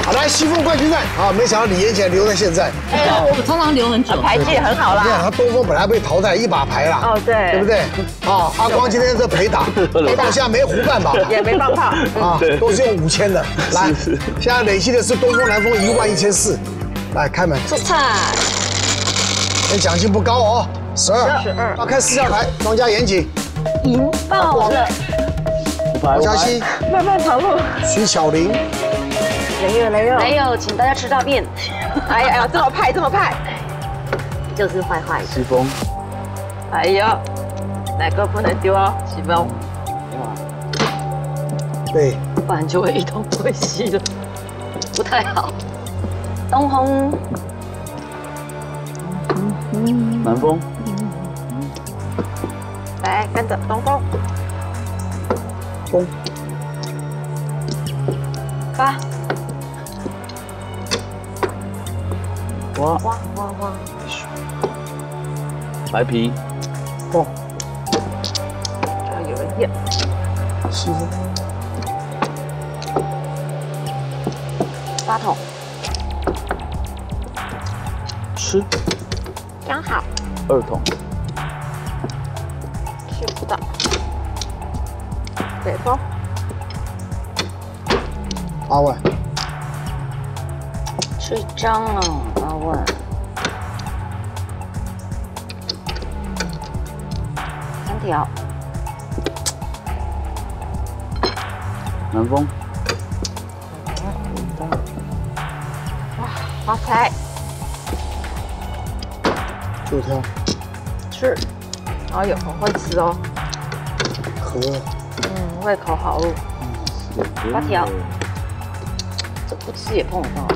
好，来西风冠军战啊！没想到李延乾留在现在。 我通常留很久。 牌技很好啦。 你看他东风本来被淘汰一把牌啦。 哦，对。 对不对？啊，阿光今天这陪打，好像没胡半把， 也没放炮啊，都是用5000的。来，现在累积的是东风、南风11400。来开门。 出菜。 奖金不高哦，12。要开4下牌，庄家严谨。 赢爆了。 黄嘉熙。 漫漫长路。 徐巧玲。 没有，请大家吃大便。 哎呀，这么派， 就是坏坏。 西风。 哎呦，哪个不能丢哦？西风。 对。 不然就会一头归西了，不太好。东风。 南风。 来跟着东风。 风。 8。 哇！白皮。 风。 有人验。 西风。 8筒。 吃。 刚好。 2筒。 吃不到。北风。 8万。 吃一张了，8万。3条。 南风。 哇，发财。 9条。 吃。哎呦，很会吃哦。 和。 胃口好哦。 8条。这不吃也碰得到。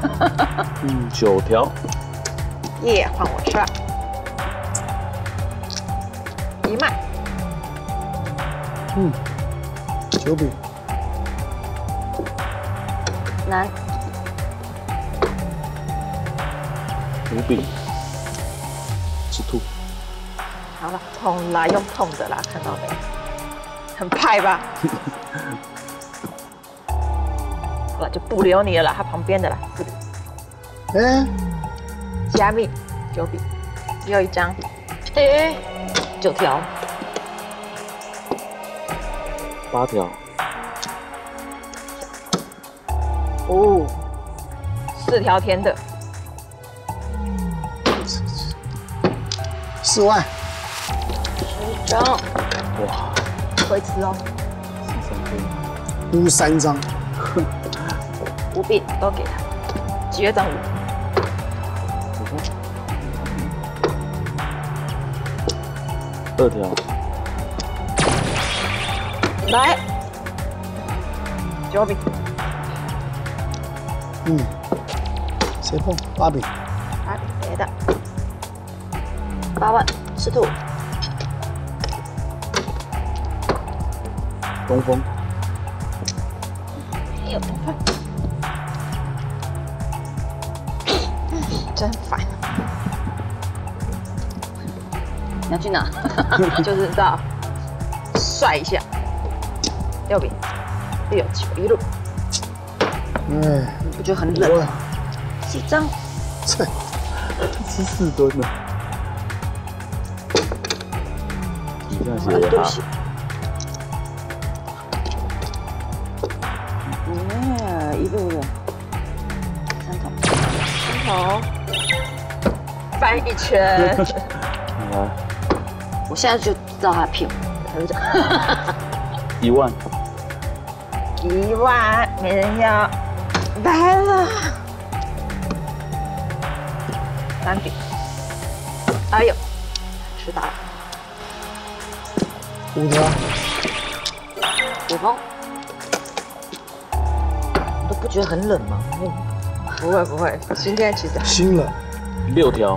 9条。 耶，换我吃了。一脉。 9饼。 南。 5饼。吃兔。 好了，碰啦，用碰的啦，看到没？很派吧？好了，就不留你了啦，他旁边的啦。 哎， 加密9饼，又一张。 哎，9条。 8条。 哦，4条甜的。 4万。 11张。 哇， 会吃哦。 3张。 5饼都给他，几张5？ 2条。 来，9饼。 谁碰？8饼。 8饼别的。 8万，吃兔。 东风。 没有东风。 真烦！ 你要去哪？ 就是知道帅一下。6饼，6、9一路。 哎， 你不觉得很冷吗？7张。 这 14吨呢。你这样写也好。 一路的3筒。 3筒。翻一圈。 我现在就知道他骗我，他就这样。 1万。 1万，没人要。来了。3饼。哎呦，吃到了。 5条。 北风。你都不觉得很冷吗？ 不会，今天其实新了。 6条。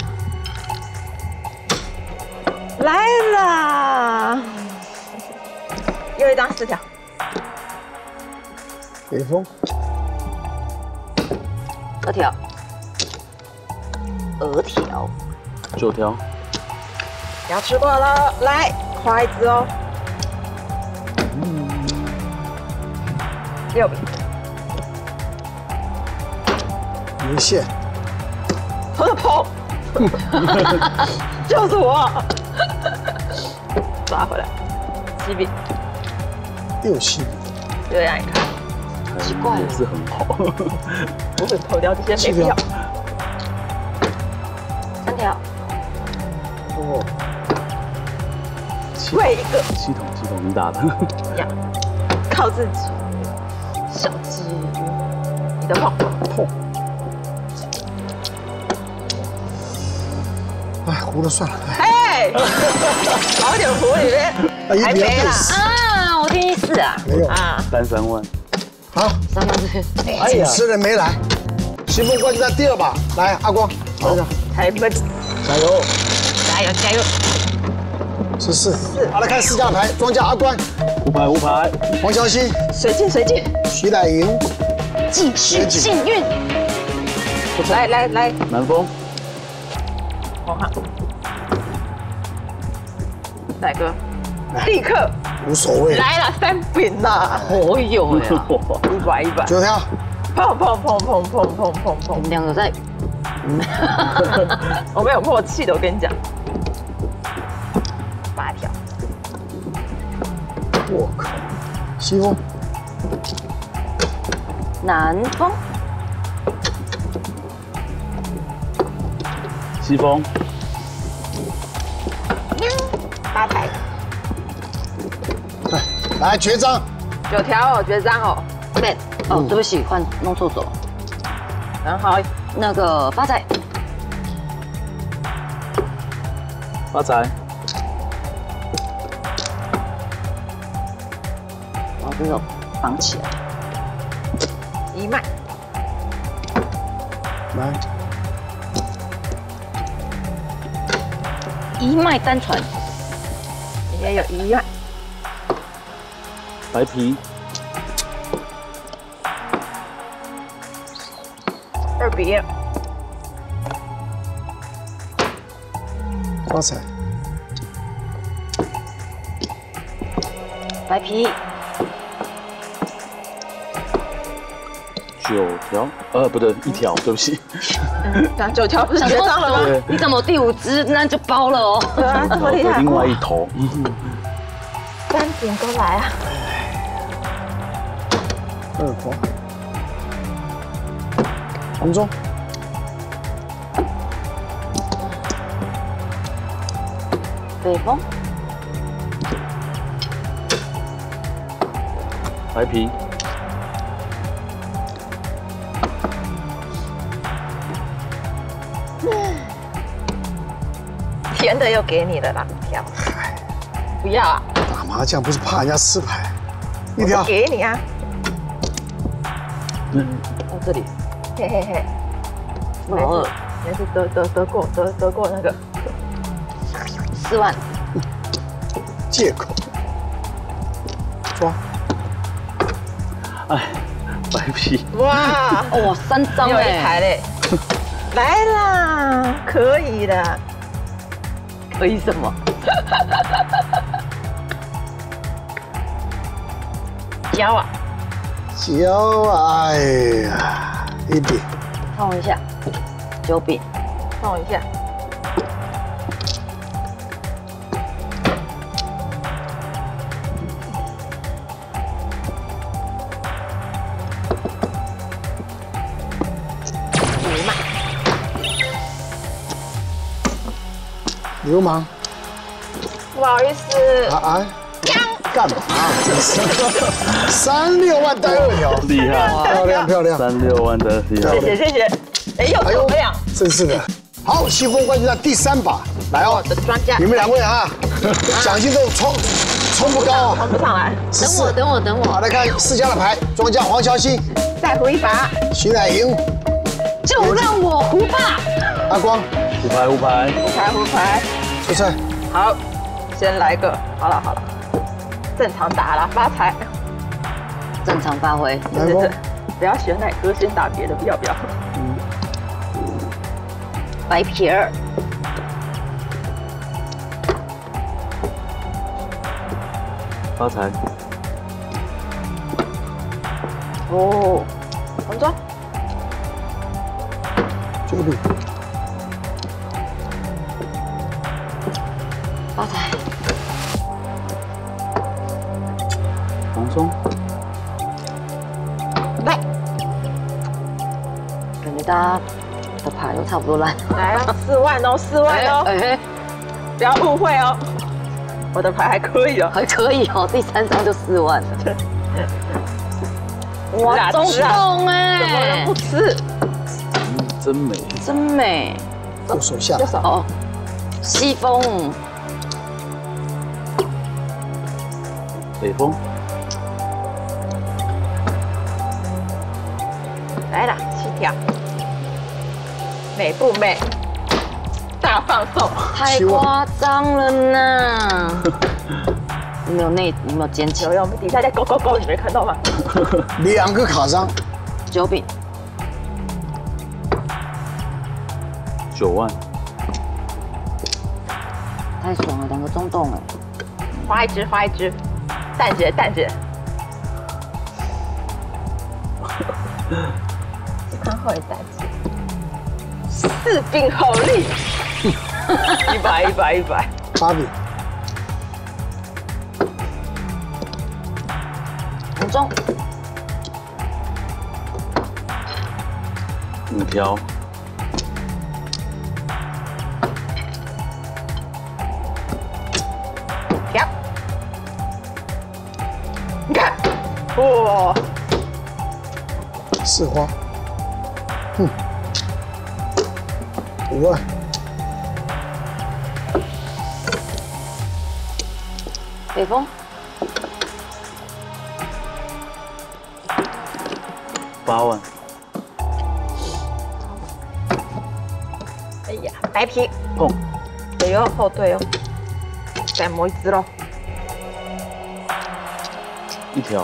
来啦！又一张4条。 北风。 2条。2条。 9条。 要吃过了，来筷子哦。6饼。 无限， 我的砰，就是我，抓回来，西饼又西饼， 又让你看， 奇怪了也是很好。 我会投掉这些没必要。 3条， 哦， 贵一个， 系统你打的。 呀，靠自己，小鸡，你的碰， 哎，糊了算了，哎， 哎，好点湖里面还没啦啊，我第4啊， 没有， 啊， 3万， 好， 3万这边， 哎呀，主持人没来，西风冠军赛第2把，来，阿光，好， 才不， 加油， 加油加油 14，好，来看4家牌，庄家阿关， 胡牌， 黄小新， 水进水进， 徐乃莹， 继续幸运， 来， 南风， 我看，来哥，立刻无所谓， 来了3饼啦， 哦呦呀， 100， 9条， 砰， 我们2个在， 我没有默契的，我跟你讲，8条， 我靠，西风， 南风， 西风， 8台哎，来绝章， ，9条哦，绝章哦， 对，哦，对不起，弄错手， 很好， 那个发财， 发财， 把这个绑起来， 一脉， 来， 一脉单传， 也有1脉， 白皮， 2比1， 发财， 白皮， 9条，不对，1条，对不起。 那9条不是绝章了吗？ 对， 你怎么第5只那就包了哦？ 对啊，这么厉害， 另外一头， 3饼都来啊！ 2黄，红中， 北风， 白皮， 甜的又给你了啦，2条，不要啊， 打麻将不是怕人家吃牌，一我条， 给你啊， 到这里， 嘿嘿嘿， 老2， 也是得过那个 4万， 借口，抓， 哎，白皮， 哇， 哇，3张有一哎， 台嘞，来啦，可以的， 可以什么？ 交啊， 交啊，哎呀，一笔， 碰一下，9饼， 碰一下，5脉， 流氓， 不好意思， 啊，干嘛？真是36万带2条， 厉害， 漂亮漂亮， 36万的厉害， 谢谢，哎，又哎呦怎么样？ 真是的。好，西风冠军赛第3把，来哦我，的专家你们2位啊，奖金都冲不高啊冲，不上来， 等我， 好，来看4家的牌，庄家黄乔欣、 再胡一把， 徐乃莹、 就让我胡吧。 阿光， 胡牌， 胡牌， 出赛， 好，先来个，好了，正常打了，发财， 正常发挥， 来风， 不要选奶哥，先打别的，不要， 白皮儿， 发财， 哦，红庄， 左比发财， 黄中， 来感觉大家的牌都差不多烂。 来哦，4万哦，4万哦， 哎， 不要误会哦，我的牌还可以哦。 还可以哦，第3张就4万了。 吃哇，中啊吃啊洞怎么哎能不，吃？ 真美。 真美右手下右手哦。西风， 北风， 来啦，7条，美不美？大放送， 太夸张了呢！有没有捡起有？我们底下在勾勾勾，你没看到吗？ 2个卡张， 9饼， 9万， 太爽了，2个中洞哎。 花一只，花一只，蛋姐，蛋姐。看后一蛋姐，4饼好利，100，100，100， 8比红中， 5条， 条。你看，哇， 4花，5万， 北风， 8万， 哎呀，白皮， 碰， 对哦，后对哦，再磨一只喽。 1条，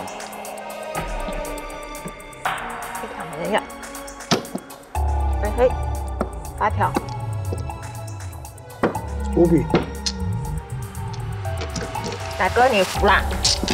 这条没人要。嘿嘿，8条， 5比大哥你服啦？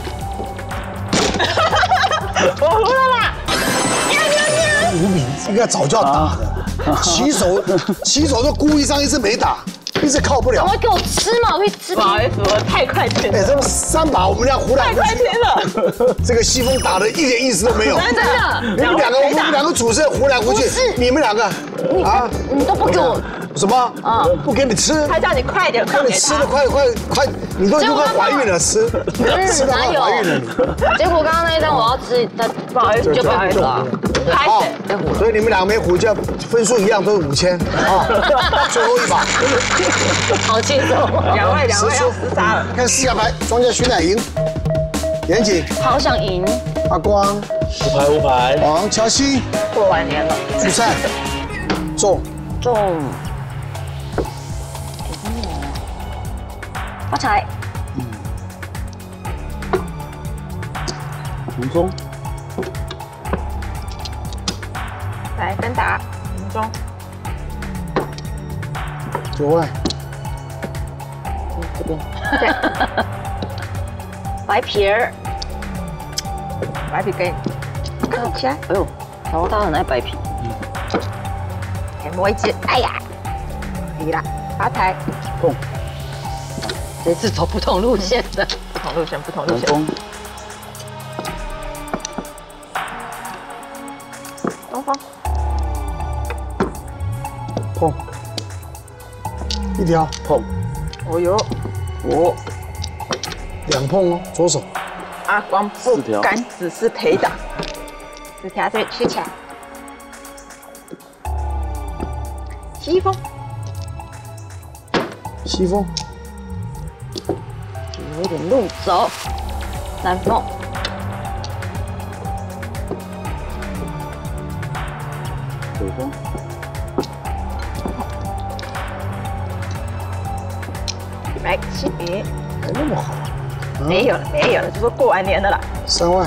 我服了啦！ 5比，应该早就要打的，起手都故意上一次没打，一直靠不了赶。快给我吃嘛，我会吃不。好意思，我太快听哎， 了， 这么3把我们俩胡来胡去太快听，了， 这个西风打的一点意思都没有。 真的。 你们2个，我们2个主持人胡来胡去，你们2个啊， 你都不给我， 什么？不给你吃， 他叫你快点，快点让你吃的快，你都快怀孕了，吃的快怀孕了你。 结果刚刚那一张我要吃，他不好意思， 就被唬了啊。 拍好谁？ 被唬了。 所以你们2个没胡，就要分数一样，都是5000啊。最后一把， 好轻松， 2位要厮杀了。 看4下牌，庄家徐乃赢，严谨， 好想赢。 阿光， 5牌5牌， 王乔西， 过完年了， 主菜，中， 中，发财， 红中， 来跟打，中 9万， 这边，白皮儿， 白皮给你，看起来， 哎呦，然后他很爱白皮， 再磨一只，哎呀，可以啦，发财， 碰， 这次走不同路线的， 不同路线，不同路线， 红风， 东方， 碰，1条， 碰， 哦呦， 我 2碰哦，左手， 阿光不 4条敢只是陪打，4条这边吃起来，西风， 西风， 有点路走，南风， 北风， 来7笔， 还那么好， 没有了，没有了，就说过完年的了， 3万，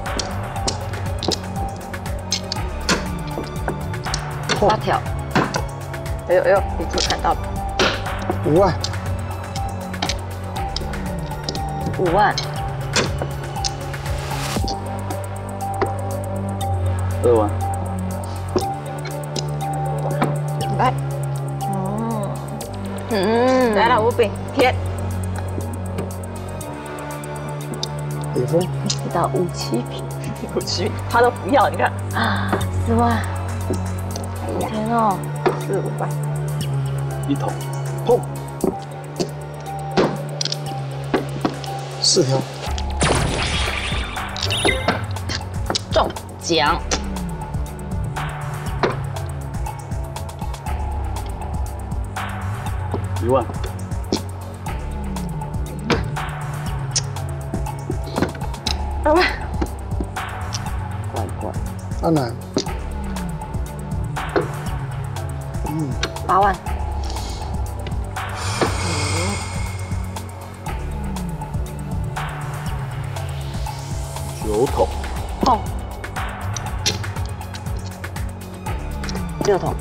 8条， 哎呦哎呦，你就看到了， 5万， 5万， 2万， 来，来了，5饼甜。 北风一到57瓶 57，他都不要，你看啊，4万，好甜哦 ，4、500。 一桶， 碰4条， 中奖 1万， 2万， 怪， 阿南 8万， 9桶， 碰6桶，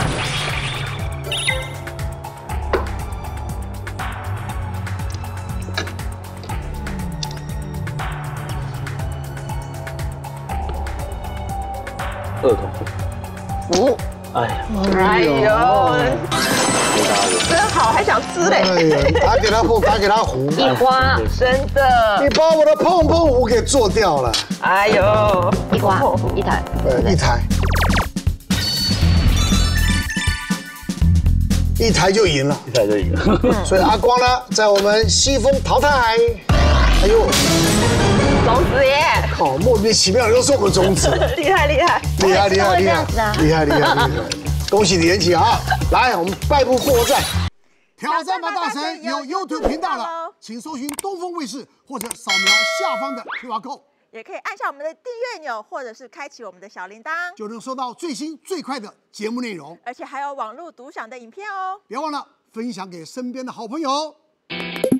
2桶， 5， 哎呀， 哎呦， 回答人， 真好，还想吃嘞， 哎呀，打给他碰，打给他胡， 一花， 真的你，把我的碰碰胡给做掉了。 哎呦， 一花一台， 一台就赢了。 一台就赢了。 所以阿光呢，在我们西风淘汰。哎呦， 种子耶， 靠，莫名其妙的都是我们种子， 厉害厉害， 厉害厉害厉害这样子啊厉害厉害厉害！恭喜李元启啊！来，我们败部复活战。挑战吧大神有 YouTube 频道了，请搜寻东风卫视或者扫描下方的 QR code， 也可以按下我们的订阅钮，或者是开启我们的小铃铛， 就能收到最新最快的节目内容。 而且还有网络独享的影片哦。 别忘了分享给身边的好朋友。